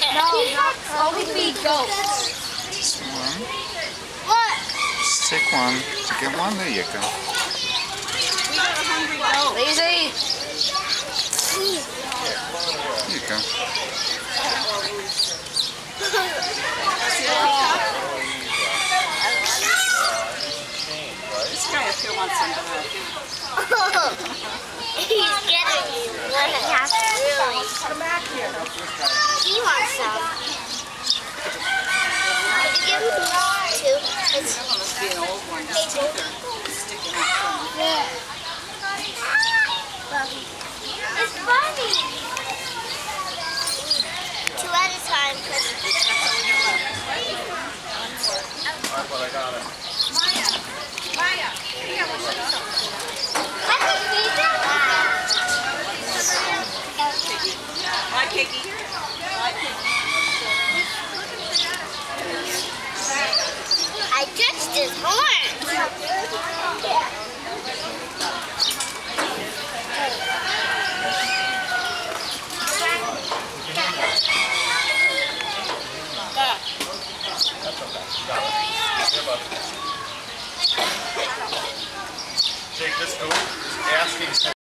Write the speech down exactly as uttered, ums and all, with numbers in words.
No, not only feed goats. Just one. What? Just take one. Get one. There you go. We got a hungry goat. Lazy. There you go. This guy up here wants some bread. He's getting you. Really? Come back here. He wants some. Could you give him two? It's, That one must be an old one. His teeth are sticking out from him. yeah. It's funny. Two at a time. Cause But I got it. Maya, here, we'll show you something. Can we feed them? Hi, Piggy. Hi, Piggy. I touched his horn. Take this food, asking